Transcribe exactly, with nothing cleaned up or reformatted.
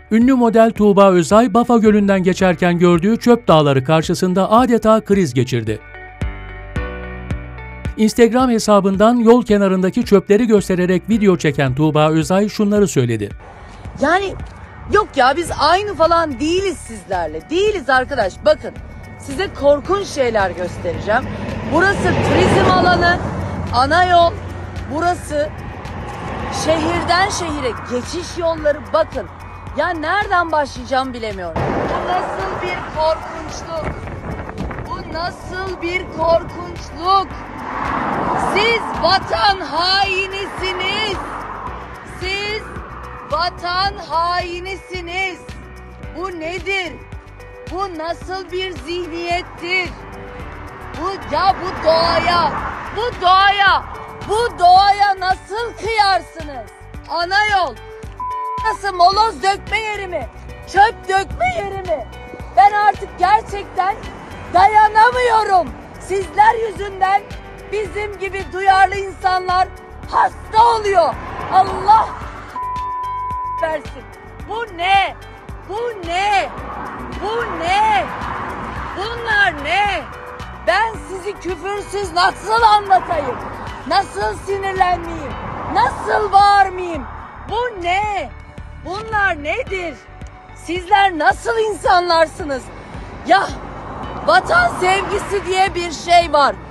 Ünlü model Tuğba Özay, Bafa Gölü'nden geçerken gördüğü çöp dağları karşısında adeta kriz geçirdi. Instagram hesabından yol kenarındaki çöpleri göstererek video çeken Tuğba Özay şunları söyledi. Yani yok ya, biz aynı falan değiliz sizlerle. Değiliz arkadaş. Bakın, size korkunç şeyler göstereceğim. Burası turizm alanı, ana yol. Burası şehirden şehire geçiş yolları. Bakın, ya nereden başlayacağım bilemiyorum. Bu nasıl bir korkunçluk? Bu nasıl bir korkunçluk? Siz vatan hainisiniz. Siz vatan hainisiniz. Bu nedir? Bu nasıl bir zihniyettir? Bu ya bu doğaya, bu doğaya, bu doğaya nasıl kıyarsınız? Ana yol, nasıl moloz dökme yeri mi? Çöp dökme yeri mi? Ben artık gerçekten dayanamıyorum. Sizler yüzünden bizim gibi duyarlı insanlar hasta oluyor. Allah versin. Bu ne? Bu ne? Bu ne? Bunlar ne? Ben sizi küfürsüz nasıl anlatayım? Nasıl sinirlenmeyeyim? Nasıl bağırmayayım? Bu ne? Bunlar nedir? Sizler nasıl insanlarsınız? Ya vatan sevgisi diye bir şey var.